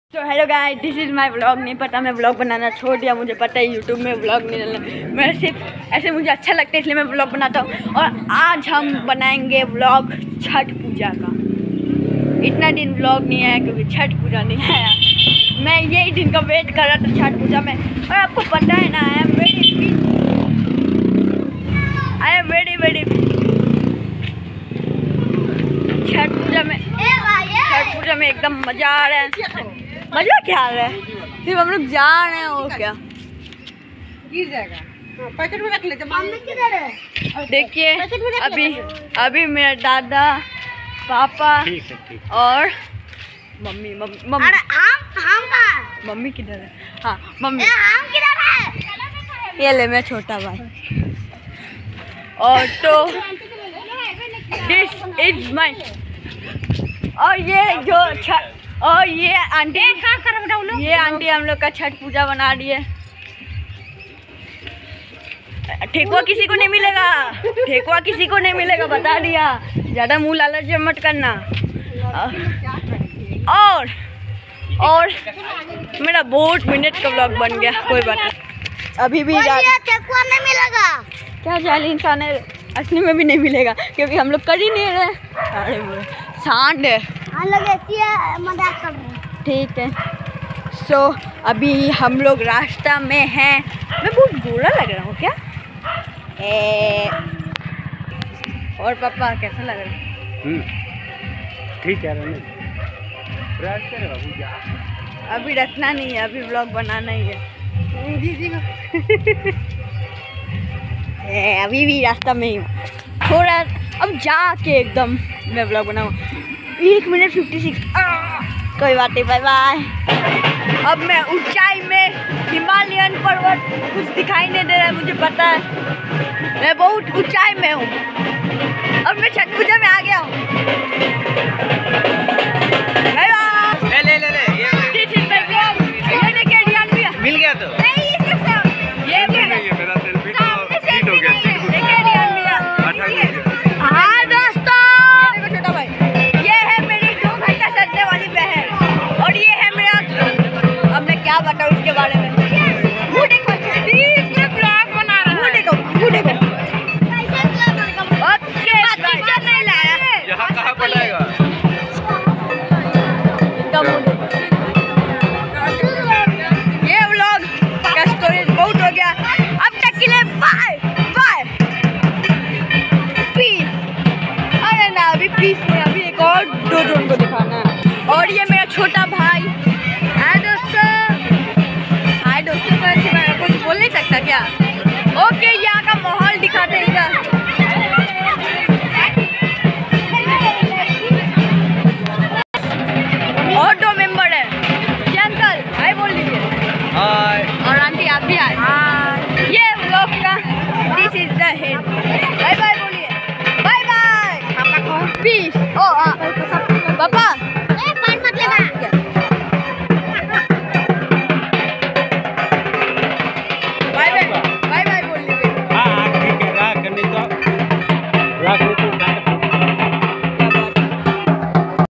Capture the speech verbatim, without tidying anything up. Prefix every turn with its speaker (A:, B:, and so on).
A: तो hello guys, this is my vlog. नहीं पता मैं व्लॉग बनाना छोड़ दिया, मुझे पता है यूट्यूब में व्लॉग नहीं डालना। मैं सिर्फ ऐसे मुझे अच्छा लगता है इसलिए मैं व्लॉग बनाता हूँ। और आज हम बनाएंगे व्लॉग छठ पूजा का। इतना दिन व्लॉग नहीं आया क्योंकि छठ पूजा नहीं आया। मैं यही दिन का वेट कर रहा था छठ पूजा में। और आपको पता है ना, I am very I am very very Chhath Puja में छठ पूजा में एकदम मज़ा आ रहा है। मजा क्या आ रहा है, सिर्फ हम लोग जा रहे हैं और क्या।
B: गिर जाएगा, पैकेट में रख ले। किधर है?
A: देखिए अभी अभी मेरा दादा, पापा और मम्मी मम्मी
C: अरे आम आम का
A: मम्मी किधर है? हाँ मम्मी।
C: आम किधर है?
A: ये ले मेरा छोटा भाई। और तो दिस इज माय, और ये जो छठ, और ये आंटी ये आंटी हम लोग का छठ पूजा बना रही है। ठेकुआ किसी को नहीं मिलेगा, ठेकुआ किसी को नहीं मिलेगा, बता दिया। ज़्यादा मुंह लालच मत करना। और और मेरा बहुत मिनट का व्लॉग बन गया, कोई बात नहीं। अभी भी
C: ठेकुआ नहीं मिलेगा।
A: क्या जाल इंसान है, असली में भी नहीं मिलेगा क्योंकि हम लोग कर ही नहीं रहे। अरे सांड है,
C: हम लोग ऐसी मजाक कर रहे हैं।
A: ठीक है। सो so, अभी हम लोग रास्ता में हैं। मैं बहुत बुरा लग रहा हूँ क्या? ए... और पापा कैसा लग रहा है?
D: ठीक है।
A: अभी रखना नहीं है, अभी व्लॉग बनाना ही है। ए, अभी भी रास्ता में ही हूँ। थोड़ा अब जाके एकदम मैं व्लॉग बनाऊँ। एक मिनट फिफ्टी सिक्स। कोई बात नहीं, बाय बाय। अब मैं ऊंचाई में, हिमालयन पर्वत कुछ दिखाई नहीं दे रहा है, मुझे पता है। मैं बहुत ऊंचाई में हूँ। अब मैं छठ पूजा में आ गया हूँ। Bye bye.
D: ले ले ले ले ये
A: ये देखिए रियान भैया
D: मिल गया। तो
A: नहीं, इसके साथ ये भी
D: नहीं है, मेरा सेल्फी तो हिट हो गया।
A: देखिए रियान भैया। हाँ दोस्तों, ये देखो छोटा भाई, ये है मेरी दो घंटा सजने वाली बहन। और ये है मेरा, अब मैं क्या बताऊँ उसके बारे में। वो देखो ब्लॉग बना रहा है। वो देखो वो देखो ओके, टीचर नहीं लाया।
D: यहाँ कहाँ पड़ेगा?
A: एकदम वो देखो। ये व्लॉग का स्टोरेज बहुत हो गया। अब तक के लिए बाय बाय, पीस। अरे ना, अभी पीस में अभी एक और दो जोन को दिखाना है। और ये मेरा छोटा भाई। हाय दोस्तों, हाय दोस्तों को ऐसे कुछ बोल नहीं सकता क्या?